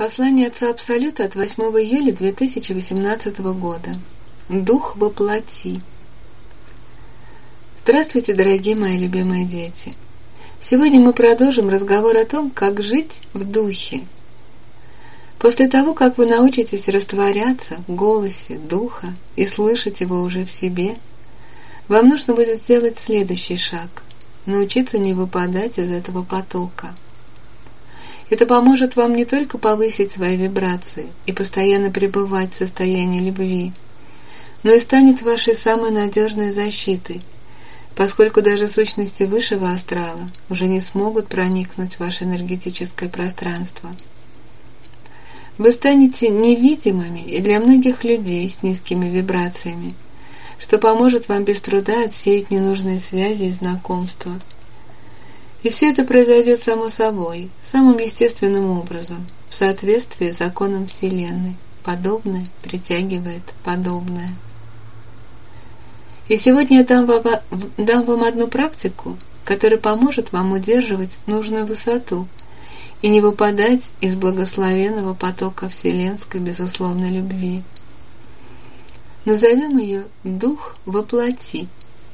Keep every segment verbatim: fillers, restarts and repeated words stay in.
Послание Отца Абсолюта от восьмого июля две тысячи восемнадцатого года. Дух во плоти. Здравствуйте, дорогие мои любимые дети! Сегодня мы продолжим разговор о том, как жить в духе. После того, как вы научитесь растворяться в голосе духа и слышать его уже в себе, вам нужно будет сделать следующий шаг – научиться не выпадать из этого потока. Это поможет вам не только повысить свои вибрации и постоянно пребывать в состоянии любви, но и станет вашей самой надежной защитой, поскольку даже сущности высшего астрала уже не смогут проникнуть в ваше энергетическое пространство. Вы станете невидимыми и для многих людей с низкими вибрациями, что поможет вам без труда отсеять ненужные связи и знакомства. И все это произойдет само собой, самым естественным образом, в соответствии с законом Вселенной. Подобное притягивает подобное. И сегодня я дам вам, дам вам одну практику, которая поможет вам удерживать нужную высоту и не выпадать из благословенного потока вселенской безусловной любви. Назовем ее «Дух во плоти».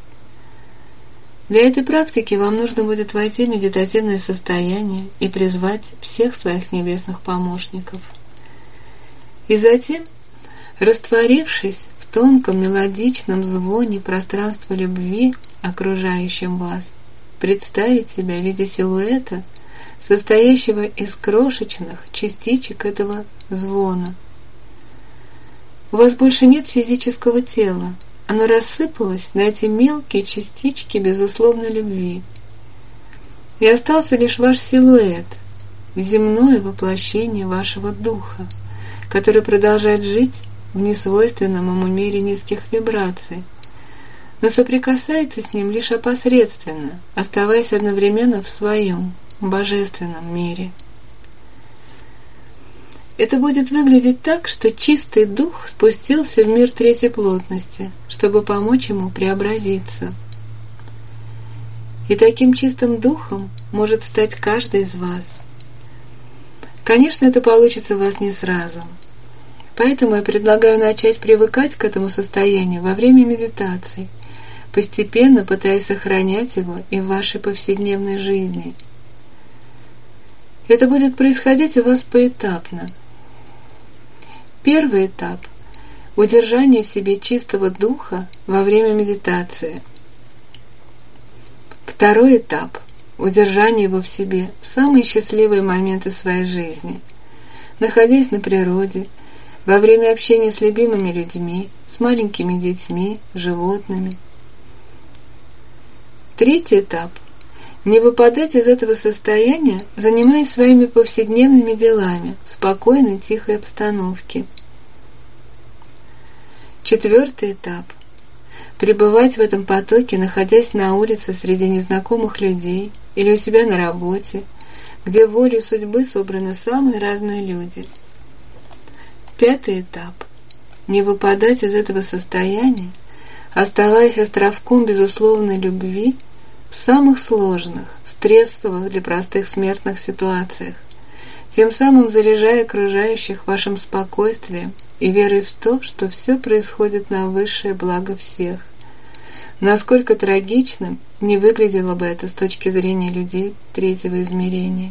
Для этой практики вам нужно будет войти в медитативное состояние и призвать всех своих небесных помощников. И затем, растворившись в тонком мелодичном звоне пространства любви, окружающем вас, представить себя в виде силуэта, состоящего из крошечных частичек этого звона. У вас больше нет физического тела, оно рассыпалось на эти мелкие частички безусловной любви. И остался лишь ваш силуэт, земное воплощение вашего духа, который продолжает жить в несвойственном ему мире низких вибраций, но соприкасается с ним лишь опосредственно, оставаясь одновременно в своем божественном мире. Это будет выглядеть так, что чистый дух спустился в мир третьей плотности, чтобы помочь ему преобразиться. И таким чистым духом может стать каждый из вас. Конечно, это получится у вас не сразу. Поэтому я предлагаю начать привыкать к этому состоянию во время медитаций, постепенно пытаясь сохранять его и в вашей повседневной жизни. Это будет происходить у вас поэтапно. Первый этап – удержание в себе чистого духа во время медитации. Второй этап – удержание его в себе в самые счастливые моменты своей жизни, находясь на природе, во время общения с любимыми людьми, с маленькими детьми, животными. Третий этап – не выпадать из этого состояния, занимаясь своими повседневными делами в спокойной, тихой обстановке. Четвертый этап – пребывать в этом потоке, находясь на улице среди незнакомых людей или у себя на работе, где волей судьбы собраны самые разные люди. Пятый этап – не выпадать из этого состояния, оставаясь островком безусловной любви в самых сложных, стрессовых для простых смертных ситуациях, тем самым заряжая окружающих вашим спокойствием и верой в то, что все происходит на высшее благо всех. Насколько трагичным не выглядело бы это с точки зрения людей третьего измерения.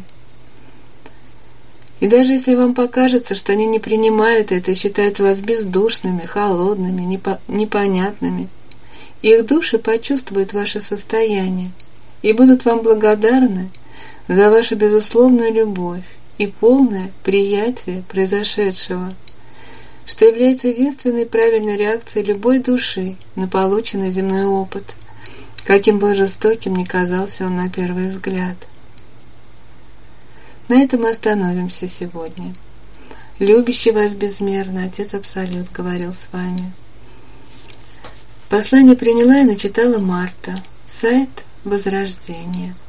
И даже если вам покажется, что они не принимают это и считают вас бездушными, холодными, непо- непонятными, их души почувствуют ваше состояние и будут вам благодарны за вашу безусловную любовь и полное приятие произошедшего, что является единственной правильной реакцией любой души на полученный земной опыт, каким бы жестоким ни казался он на первый взгляд. На этом мы остановимся сегодня. Любящий вас безмерно Отец Абсолют говорил с вами. Послание приняла и начитала Марта. Сайт Возрождения.